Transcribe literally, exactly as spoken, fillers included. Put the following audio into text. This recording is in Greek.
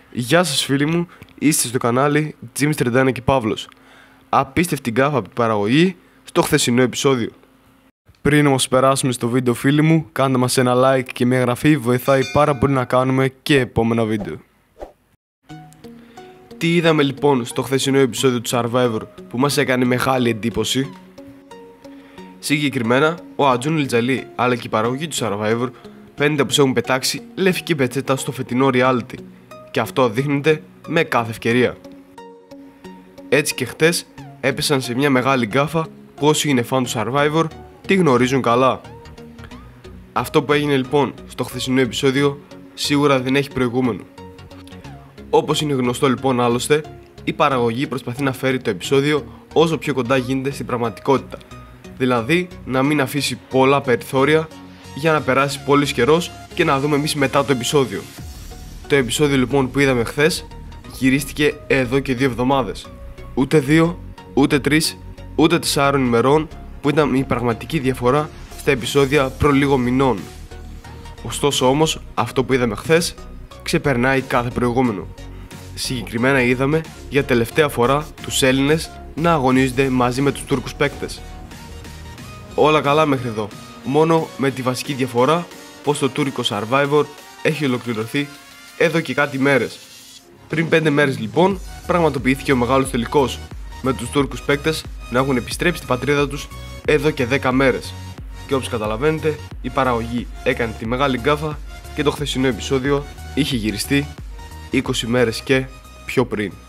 Γεια σας φίλοι μου, είστε στο κανάλι Τζίμις τριάντα ένα και Παύλος. Απίστευτη γκάφα από την παραγωγή στο χθεσινό επεισόδιο. Πριν όμως περάσουμε στο βίντεο φίλοι μου, κάντε μας ένα like και μια εγγραφή, βοηθάει πάρα πολύ να κάνουμε και επόμενα βίντεο. Τι είδαμε λοιπόν στο χθεσινό επεισόδιο του Survivor που μας έκανε μεγάλη εντύπωση? Συγκεκριμένα, ο Ατζούν Λιτζαλή αλλά και η παραγωγή του Survivor φαίνεται πως έχουν πετάξει λευκή πετσέτα στο φετινό reality και αυτό δείχνεται με κάθε ευκαιρία. Έτσι και χτες έπεσαν σε μια μεγάλη γκάφα που όσοι είναι φαν του Survivor τη γνωρίζουν καλά. Αυτό που έγινε λοιπόν στο χθεσινό επεισόδιο σίγουρα δεν έχει προηγούμενο. Όπως είναι γνωστό λοιπόν άλλωστε, η παραγωγή προσπαθεί να φέρει το επεισόδιο όσο πιο κοντά γίνεται στην πραγματικότητα. Δηλαδή να μην αφήσει πολλά περιθώρια για να περάσει πολύς καιρός και να δούμε εμείς μετά το επεισόδιο. Το επεισόδιο λοιπόν που είδαμε χθες γυρίστηκε εδώ και δύο εβδομάδες. Ούτε δύο, ούτε τρεις, ούτε τεσσάρων ημερών που ήταν η πραγματική διαφορά στα επεισόδια προ λίγο μηνών. Ωστόσο όμως αυτό που είδαμε χθες ξεπερνάει κάθε προηγούμενο. Συγκεκριμένα είδαμε για τελευταία φορά τους Έλληνες να αγωνίζονται μαζί με τους Τούρκους παίκτες. Όλα καλά μέχρι εδώ, μόνο με τη βασική διαφορά πως το τουρκικό Survivor έχει ολοκληρωθεί εδώ και κάτι μέρες. Πριν πέντε μέρες λοιπόν πραγματοποιήθηκε ο μεγάλος τελικός, με τους Τούρκους παίκτες να έχουν επιστρέψει στην πατρίδα τους εδώ και δέκα μέρες. Και όπως καταλαβαίνετε η παραγωγή έκανε τη μεγάλη γκάφα και το χθεσινό επεισόδιο είχε γυριστεί είκοσι μέρες και πιο πριν.